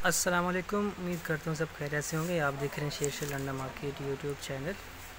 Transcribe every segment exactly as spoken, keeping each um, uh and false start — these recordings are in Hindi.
अस्सलाम वालेकुम। उम्मीद करता हूँ सब खैरियत से होंगे। आप देख रहे हैं शेरशाह अंडा मार्केट यूट्यूब चैनल।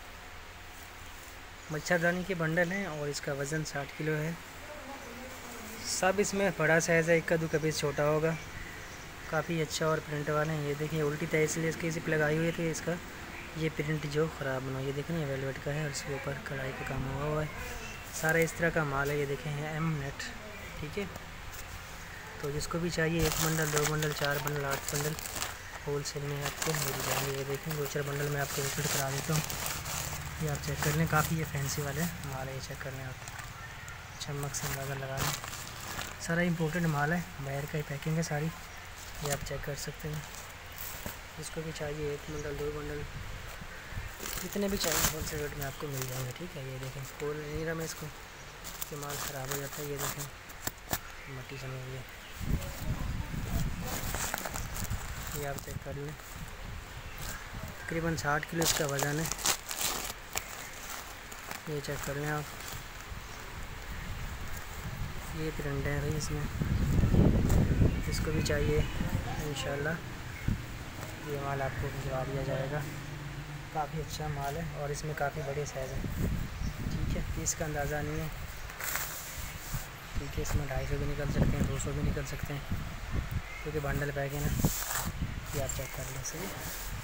मच्छरदानी के बंडल हैं और इसका वज़न साठ किलो है। सब इसमें बड़ा साइज़ है, एक का दो का पीस छोटा होगा। काफ़ी अच्छा और प्रिंट वाले हैं। ये देखिए उल्टी तरह इसलिए इसकी जिप लगाई हुई थी। इसका ये प्रिंट जो ख़राब बना, ये देखें ये वेलवेट का है और इसके ऊपर कढ़ाई का काम हुआ हुआ है। सारा इस तरह का माल है। ये देखें है एम नेट, ठीक है। तो जिसको भी चाहिए एक बंडल, दो बंडल, चार बंडल, आठ बंडल होल सेल में आपको मिल जाएंगे। ये देखें दो चार बंडल मैं आपको विजिट करा देता हूँ। ये आप चेक कर लें, काफ़ी ये फैंसी वाले माल है। ये चेक कर लें आप, चमक से अंदाज़ा लगा लें। सारा इम्पोर्टेड माल है, बाहर का ही पैकिंग है सारी। ये आप चेक कर सकते हैं। जिसको भी चाहिए एक बंडल, दो बंडल, जितने भी चाहिए होल सेल रेट में आपको मिल जाएंगे, ठीक है। ये देखें खोल नहीं रहा मैं इसको, ये माल ख़राब हो जाता है। ये देखें मट्टी जमी हुई है, ये आप चेक कर लें। तकरीबन साठ किलो इसका वज़न है। ये चेक कर लें आप, ये प्रिंट है भाई इसमें। जिसको भी चाहिए इंशाल्लाह ये माल आपको भिजवा दिया जाएगा। काफ़ी अच्छा माल है और इसमें काफ़ी बड़े साइज़ हैं, ठीक है। पीस का अंदाज़ा नहीं है, ठीक है। इसमें ढाई सौ भी निकल सकते हैं, दो सौ भी निकल सकते हैं, क्योंकि बंडल पैक है ना। ये आप चेक कर लें, सही।